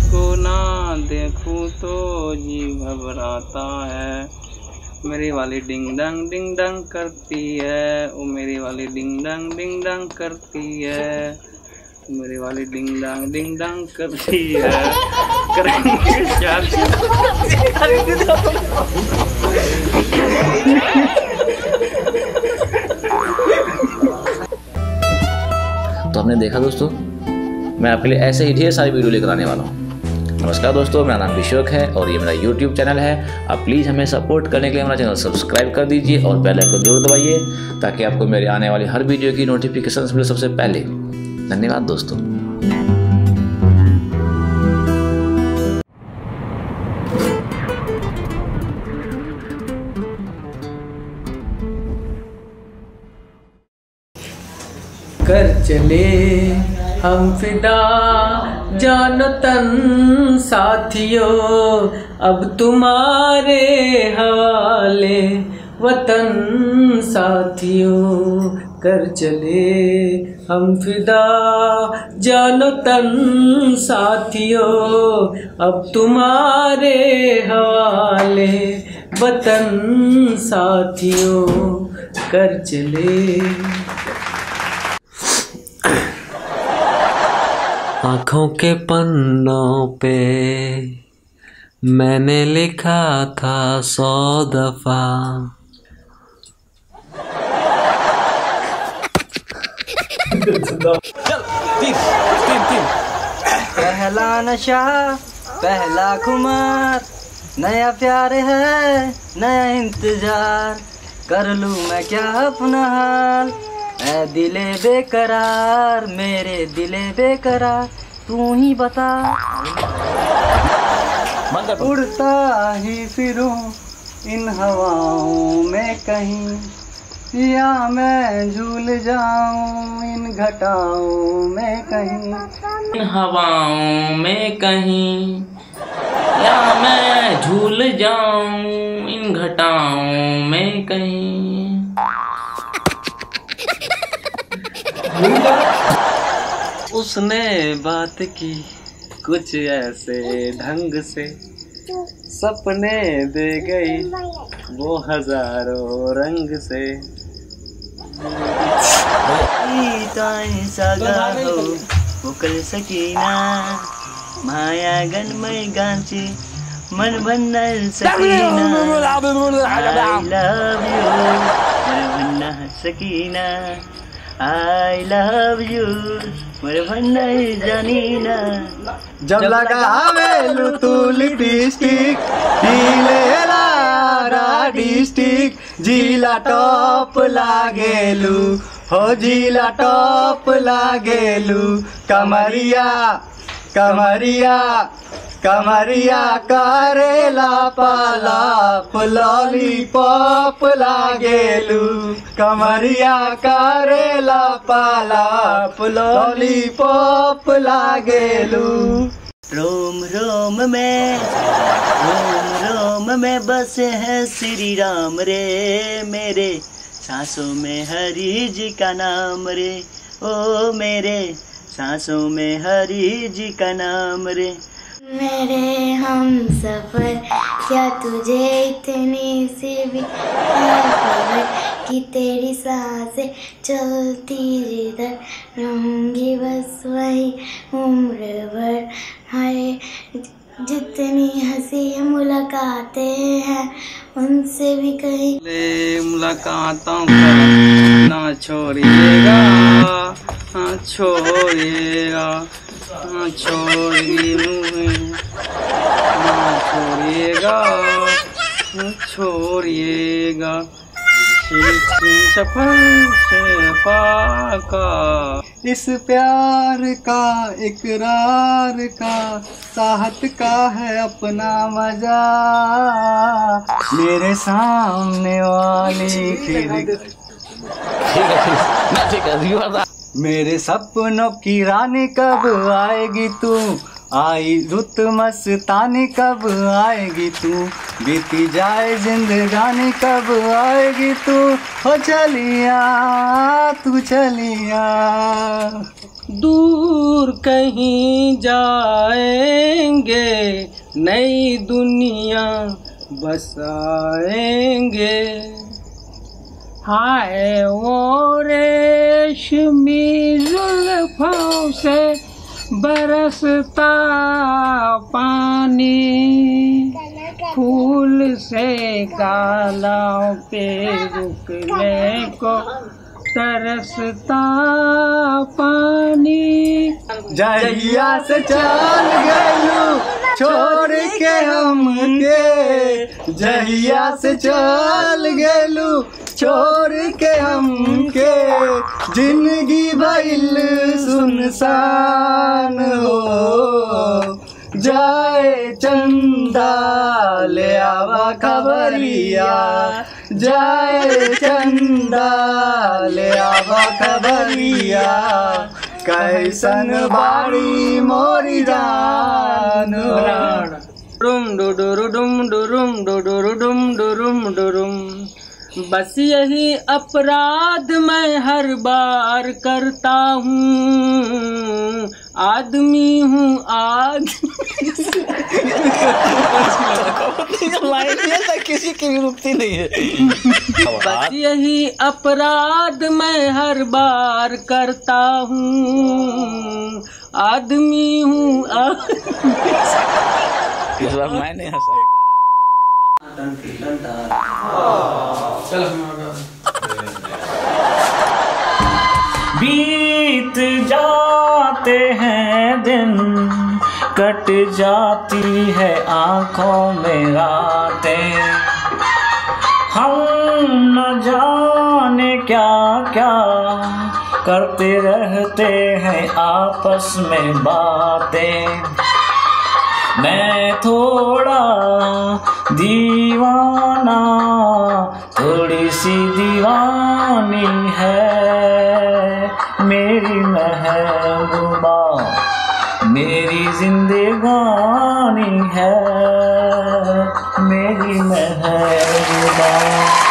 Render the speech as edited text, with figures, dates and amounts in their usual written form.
उसको ना देखूं तो जी घबराता है। मेरी वाली डिंग डंग करती है, ओ मेरी वाली डिंग डंग करती है, मेरी वाली डिंग डंग करती है। करेंगे क्या? तो हमने देखा दोस्तों, मैं आपके लिए ऐसे ही ढेर सारी वीडियो लेकर आने वाला हूँ। नमस्कार दोस्तों, मेरा नाम विश्वक है और ये मेरा YouTube चैनल है। आप प्लीज़ हमें सपोर्ट करने के लिए हमारा चैनल सब्सक्राइब कर दीजिए और बेल आइकन जरूर दबाइए ताकि आपको मेरे आने वाली हर वीडियो की नोटिफिकेशन मिले सबसे पहले। धन्यवाद दोस्तों। कर चले हम फिदा जानो तन साथियों, अब तुम्हारे हवाले वतन साथियों। कर चले हम फिदा जानो तन साथियों, अब तुम्हारे हवाले वतन साथियों। कर चले। आँखों के पन्नों पे मैंने लिखा था 100 दफा, पहला नशा पहला खुमार, नया प्यार है नया इंतजार, कर लूँ मैं क्या अपना हाल, ऐ दिले बेकरार मेरे दिले बेकरार, तू ही बता। उड़ता ही फिरूं इन हवाओं में कहीं, या मैं झूल जाऊं इन घटाओं में कहीं, इन हवाओं में कहीं, या मैं झूल जाऊं इन घटाओं में कहीं। उसने बात की कुछ ऐसे ढंग से, सपने दे गई वो हजारों रंग से। मुकल सकीना माया गणमय गांची मन बंधन Sakina, I love you Sakina, I love you मेरे भन्ना जानीना। जब लगावेलु तू लिपस्टिक ढीलेला डिस्टिक, जिला टॉप लागेलु हो जिला टॉप लागेलु, कमरिया कमरिया कमरिया करेला पाला लॉलीपॉप लागेलू, कमरिया करेला पाला लॉलीपॉप लागेलू। रोम रोम में बसे हैं श्री राम रे, मेरे सांसों में हरि जी का नाम रे, ओ मेरे सांसों में हरि जी का नाम रे। मेरे हम सफर क्या तुझे इतनी सी भी है खबर कि तेरी सांसें चलती जिधर रहूंगी बस वही उम्र भर। हाय जितनी हंसी मुलाकातें हैं उनसे भी कहीं मुलाकातों का ना छोड़िएगा, हाँ छोड़िएगा, हाँ छोड़िएगा, छोड़िएगा। सफर से पाका इस प्यार का इकरार का साहत का है अपना मजा, मेरे सामने वाली खिड़की मेरे सपनों की रानी कब आएगी तू, आई रुत मस्तानी कब आएगी तू, बीती जाए जिंदगानी कब आएगी तू, हो चलिया तू चलिया। दूर कहीं जाएंगे, नई दुनिया बसाएंगे। हाय वो रेशमी जुल्फों से बरसता पानी, फूल से गालों पे रुकने को तरसता पानी। जहिया से चल गलू छोड़ के हमके, जहिया से चल गलू छोड़ के हमके, जिंदगी भइल सुनसान हो। जाए चंदा ले आवा खबरिया, जाए चंदा ले आवा खबरिया, कैसन बाड़ी मोरी जान। डुम डुडुरु डुम डुरुम डुडुरु डुम डुरुम डुरुम। बस यही अपराध मैं हर बार करता हूँ, आदमी हूँ किसी की भी रुकती नहीं है। बस यही अपराध मैं हर बार करता हूँ, आदमी हूँ इस बार मैं नहीं हंसा। बीत जाते हैं दिन, कट जाती है आंखों में रातें, हम न जाने क्या क्या करते रहते हैं आपस में बातें। मैं थोड़ा दीवाना, थोड़ी सी दीवानी है मेरी महबूबा, मेरी जिंदगानी है मेरी महबूबा।